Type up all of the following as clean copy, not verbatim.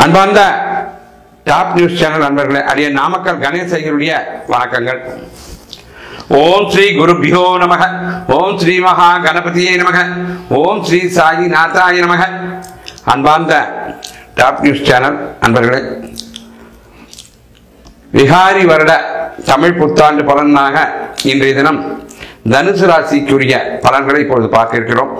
அன்பார்ந்த top news channel நண்பர்களே, அடிய நாமக்கல் கணேச ஐயருடைய வணக்கங்கள். ஓம் ஸ்ரீ குருபியோ நமக. ஓம் ஸ்ரீ மகா கணபதியே நமக. ஓம் ஸ்ரீ சாயி நாதாய நமக. அன்பார்ந்த டாப் நியூஸ் சேனல் நண்பர்களே, விகாரி வருட தமிழ் புத்தாண்டு பலனாக இன்றைய தினம் தனுசு ராசிக்குரிய பலன்களை இப்பொழுது பார்க்க இருக்கிறோம்.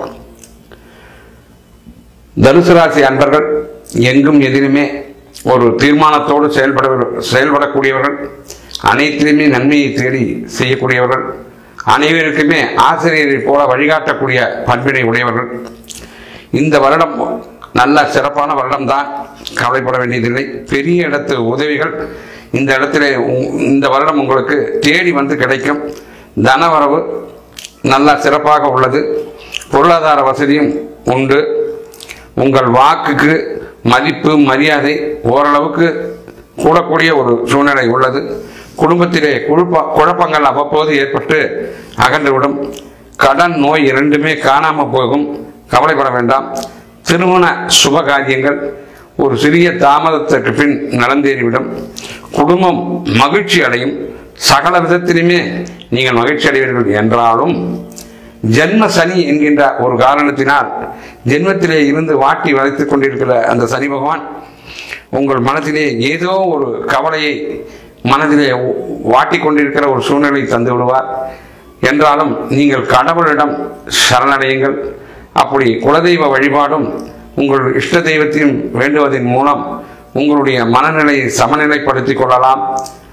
தனுசு ராசி அன்பர்கள் எங்கும் எதிலுமே ஒரு தீர்மானத்தோடு செயல்படக்கூடியவர்கள், அனைத்திலுமே நன்மையை தேடி செய்யக்கூடியவர்கள், அனைவருக்குமே ஆசிரியரை போல வழிகாட்டக்கூடிய பண்பினை உடையவர்கள். இந்த வருடம் நல்ல சிறப்பான வருடம் தான், கவலைப்பட வேண்டியதில்லை. பெரிய இடத்து உதவிகள் இந்த இடத்துல இந்த வருடம் உங்களுக்கு தேடி வந்து கிடைக்கும். தனவரவு நல்ல சிறப்பாக உள்ளது. பொருளாதார வசதியும் உண்டு. உங்கள் வாக்குக்கு மதிப்பு மரியாதை ஓரளவுக்கு கூடக்கூடிய ஒரு சூழ்நிலை உள்ளது. குடும்பத்திலே குழப்பங்கள் அவ்வப்போது ஏற்பட்டு அகன்றுவிடும். கடன் நோய் இரண்டுமே காணாமல் போகும். கவலைப்பட வேண்டாம். திருமண சுப காரியங்கள் ஒரு சிறிய தாமதத்திற்கு பின் நடந்தேறிவிடும். குடும்பம் மகிழ்ச்சி அடையும். சகல விதத்திலுமே நீங்கள் மகிழ்ச்சி அடைவீர்கள். என்றாலும் ஜென்ம சனி என்கின்ற ஒரு காரணத்தினால் ஜென்மத்திலே இருந்து வாட்டி வளைத்துக் கொண்டிருக்கிற அந்த சனி பகவான் உங்கள் மனதிலே ஏதோ ஒரு கவலையை மனதிலே வாட்டி கொண்டிருக்கிற ஒரு சூழ்நிலை தந்து விடுவார். என்றாலும் நீங்கள் கடவுளிடம் சரணடையுங்கள். அப்படி குலதெய்வ வழிபாடும் உங்கள் இஷ்ட தெய்வத்தையும் வேண்டுவதன் மூலம் உங்களுடைய மனநிலையை சமநிலைப்படுத்திக் கொள்ளலாம்.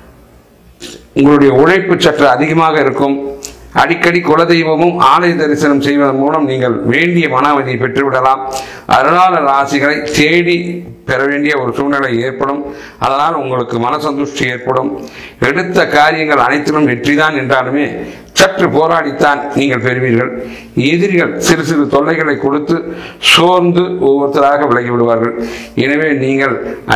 உங்களுடைய உழைப்பு சற்று அதிகமாக இருக்கும். அடிக்கடி குலதெய்வமும் ஆலய தரிசனம் செய்வதன் மூலம் நீங்கள் வேண்டிய மனவதியை பெற்றுவிடலாம். அருளாளர் ராசிகளை தேடி பெற வேண்டிய ஒரு சூழ்நிலை ஏற்படும். அதனால் உங்களுக்கு மன சந்துஷ்டி ஏற்படும். எடுத்த காரியங்கள் அனைத்திலும் வெற்றிதான் என்றாலுமே சற்று போராடித்தான் நீங்கள் பெறுவீர்கள். எதிரிகள் சிறு சிறு தொல்லைகளை கொடுத்து சோர்ந்து ஒவ்வொருத்தராக விலகி விடுவார்கள். எனவே நீங்கள்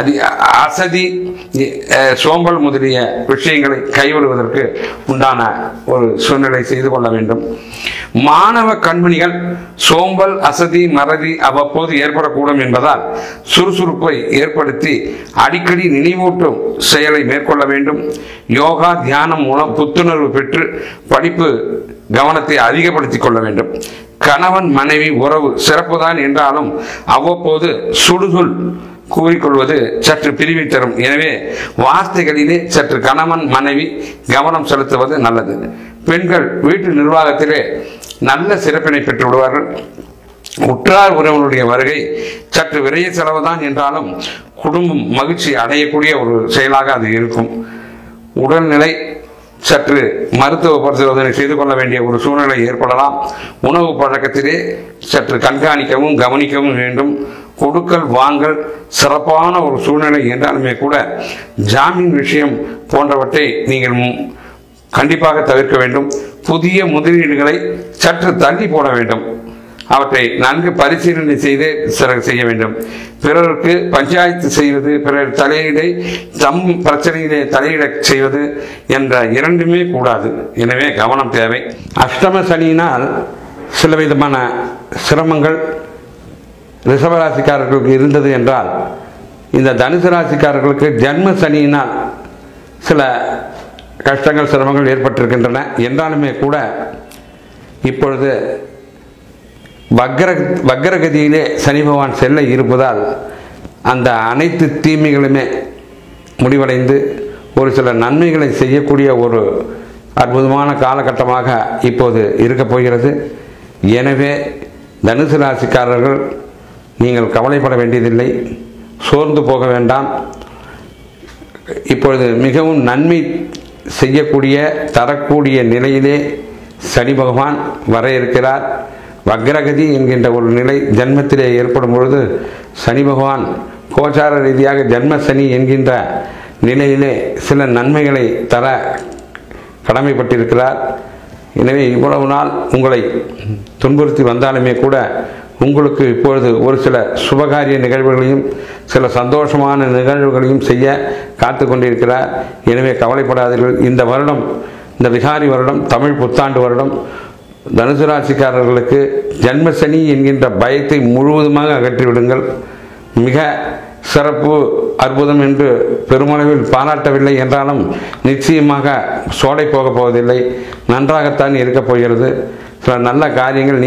அசதி சோம்பல் முதலிய விஷயங்களை கைவிடுவதற்கு உண்டான ஒரு சூழ்நிலை செய்து கொள்ள வேண்டும். மாணவ கண்மணிகள் சோம்பல் அசதி மறதி அவ்வப்போது ஏற்படக்கூடும் என்பதால் சுறுசுறுப்பை ஏற்படுத்தி அடிக்கடி நினைவூட்டும் செயலை மேற்கொள்ள வேண்டும். யோகா தியானம் மூலம் புத்துணர்வு பெற்று படிப்பு கவனத்தை அதிகப்படுத்திக் கொள்ள வேண்டும். கணவன் மனைவி உறவு சிறப்புதான் என்றாலும் அவ்வப்போது சுடுகுள் கூறிக்கொள்வது சற்று பிரிவை தரும். எனவே வார்த்தைகளிலே சற்று கணவன் மனைவி கவனம் செலுத்துவது நல்லது. பெண்கள் வீட்டு நிர்வாகத்திலே நல்ல சிறப்பினை பெற்று விடுவார்கள். உற்றார் உறவினருடைய வருகை சற்று விரைய செலவுதான் என்றாலும் குடும்பம் மகிழ்ச்சி அடையக்கூடிய ஒரு செயலாக அது இருக்கும். உடல்நிலை சற்று மருத்துவ பரிசோதனை செய்து கொள்ள வேண்டிய ஒரு சூழ்நிலை ஏற்படலாம். உணவு பழக்கத்திலே சற்று கண்காணிக்கவும் கவனிக்கவும் வேண்டும். கொடுக்கல் வாங்கல் சிறப்பான ஒரு சூழ்நிலை என்றாலுமே கூட ஜாமீன் விஷயம் போன்றவற்றை நீங்கள் கண்டிப்பாக தவிர்க்க வேண்டும். புதிய முதலீடுகளை சற்று தள்ளி போட வேண்டும். அவற்றை நன்கு பரிசீலனை செய்து செய்ய வேண்டும். பிறருக்கு பஞ்சாயத்து செய்வது, பிறர் தலையீடை தம் பிரச்சனையிலே தலையிட செய்வது என்ற இரண்டுமே கூடாது. எனவே கவனம் தேவை. அஷ்டம சனியினால் சில விதமான சிரமங்கள் ரிஷபராசிக்காரர்களுக்கு இருந்தது என்றால், இந்த தனுசு ராசிக்காரர்களுக்கு ஜென்ம சனியினால் சில கஷ்டங்கள் சிரமங்கள் ஏற்பட்டிருக்கின்றன. என்றாலுமே கூட இப்பொழுது வக்ரகதியிலே சனி பகவான் செல்ல இருப்பதால் அந்த அனைத்து தீமைகளுமே முடிவடைந்து ஒரு சில நன்மைகளை செய்யக்கூடிய ஒரு அற்புதமான காலகட்டமாக இப்போது இருக்கப் போகிறது. எனவே தனுசு ராசிக்காரர்கள் நீங்கள் கவலைப்பட வேண்டியதில்லை, சோர்ந்து போக வேண்டாம். இப்பொழுது மிகவும் நன்மை செய்யக்கூடிய தரக்கூடிய நிலையிலே சனி பகவான் வர இருக்கிறார். வக்ரகதி என்கின்ற ஒரு நிலை ஜன்மத்திலே ஏற்படும் பொழுது சனி பகவான் கோச்சார ரீதியாக ஜன்ம சனி என்கின்ற நிலையிலே சில நன்மைகளை தர கடமைப்பட்டிருக்கிறார். எனவே இவ்வளவு நாள் உங்களை துன்புறுத்தி வந்தாலுமே கூட உங்களுக்கு இப்பொழுது ஒரு சில சுபகாரிய நிகழ்வுகளையும் சில சந்தோஷமான நிகழ்வுகளையும் செய்ய காத்து கொண்டிருக்கிறார். எனவே கவலைப்படாதீர்கள். இந்த வருடம், இந்த விகாரி வருடம், தமிழ் புத்தாண்டு வருடம் தனுசு ராசிக்காரர்களுக்கு ஜன்மசனி என்கின்ற பயத்தை முழுவதுமாக அகற்றிவிடுங்கள். மிக சிறப்பு அற்புதம் என்று பெருமளவில் பாராட்டவில்லை என்றாலும் நிச்சயமாக சோடை போகப் போவதில்லை, நன்றாகத்தான் இருக்கப் போகிறது. சில நல்ல காரியங்கள்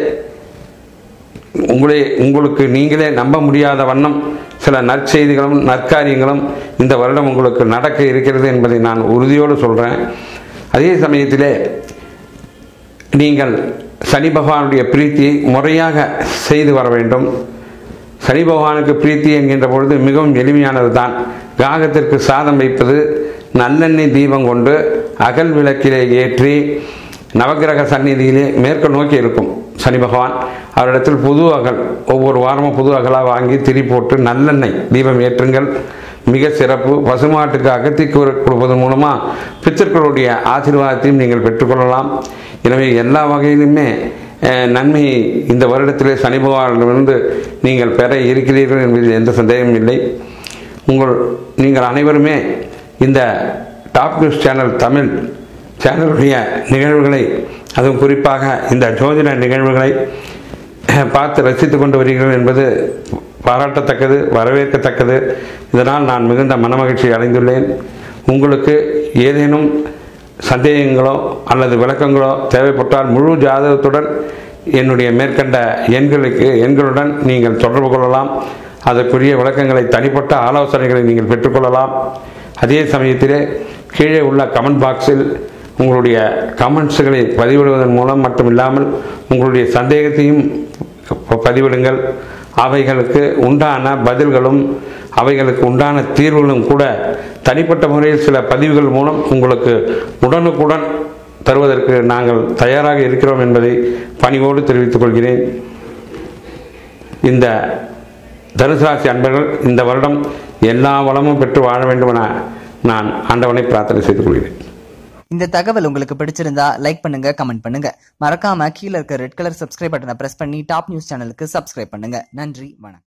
உங்களுக்கு நீங்களே நம்ப முடியாத வண்ணம் சில நற்செய்திகளும் நற்காரியங்களும் இந்த வருடம் உங்களுக்கு நடக்க இருக்கிறது என்பதை நான் உறுதியோடு சொல்கிறேன். அதே சமயத்திலே நீங்கள் சனி பகவானுடைய பிரீத்தியை முறையாக செய்து வர வேண்டும். சனி பகவானுக்கு பிரீத்தி என்கின்ற பொழுது மிகவும் எளிமையானது தான். காகத்திற்கு சாதம் வைப்பது, நல்லெண்ணெய் தீபம் கொண்டு அகல் விளக்கிலே ஏற்றி நவகிரக சந்நிதியிலே மேற்கு நோக்கி இருக்கும் சனி பகவான். அவரிடத்தில் புது அகல், ஒவ்வொரு வாரமும் புது அகலாக வாங்கி திரி போட்டு நல்லெண்ணெய் தீபம் ஏற்றுங்கள். மிக சிறப்பு. பசுமாட்டுக்கு அகத்தி கொடுப்பதன் மூலமாக பித்தர்களுடைய ஆசீர்வாதத்தையும் நீங்கள் பெற்றுக்கொள்ளலாம். எனவே எல்லா வகையிலுமே நன்மையை இந்த வருடத்திலே சனி பகவானிடமிருந்து நீங்கள் பெற இருக்கிறீர்கள் என்பதில் எந்த சந்தேகமும் இல்லை. நீங்கள் அனைவருமே இந்த டாப் நியூஸ் சேனல் தமிழ் சேனலுடைய நிகழ்வுகளை, அதுவும் குறிப்பாக இந்த ஜோதிட நிகழ்வுகளை பார்த்து ரசித்து கொண்டு வருகிறீர்கள் என்பது பாராட்டத்தக்கது, வரவேற்கத்தக்கது. இதனால் நான் மிகுந்த மனமகிழ்ச்சி அடைந்துள்ளேன். உங்களுக்கு ஏதேனும் சந்தேகங்களோ அல்லது விளக்கங்களோ தேவைப்பட்டால் முழு ஜாதகத்துடன் என்னுடைய மேற்கண்ட எண்களுடன் நீங்கள் தொடர்பு கொள்ளலாம். அதற்குரிய விளக்கங்களை, தனிப்பட்ட ஆலோசனைகளை நீங்கள் பெற்றுக்கொள்ளலாம். அதே சமயத்திலே கீழே உள்ள கமெண்ட் பாக்ஸில் உங்களுடைய கமெண்ட்ஸுகளை பதிவிடுவதன் மூலம் மட்டுமில்லாமல் உங்களுடைய சந்தேகத்தையும் பதிவிடுங்கள். அவைகளுக்கு உண்டான பதில்களும் அவைகளுக்கு உண்டான தீர்வுகளும் கூட தனிப்பட்ட முறையில் சில பதிவுகள் மூலம் உங்களுக்கு உடனுக்குடன் தருவதற்கு நாங்கள் தயாராக இருக்கிறோம் என்பதை பணிவோடு தெரிவித்துக் கொள்கிறேன். இந்த தனுசு ராசி அன்பர்கள் இந்த வருடம் எல்லா வளமும் பெற்று வாழ வேண்டும் என நான் ஆண்டவனை பிரார்த்தனை செய்து கொள்கிறேன். இந்த தகவல் உங்களுக்கு பிடிச்சிருந்தா லைக் பண்ணுங்க, கமெண்ட் பண்ணுங்க. மறக்காம கீழே இருக்க ரெட் கலர் சப்ஸ்கிரைப் பட்டனை பிரஸ் பண்ணி டாப் நியூஸ் சேனலுக்கு சப்ஸ்கிரைப் பண்ணுங்க. நன்றி, வணக்கம்.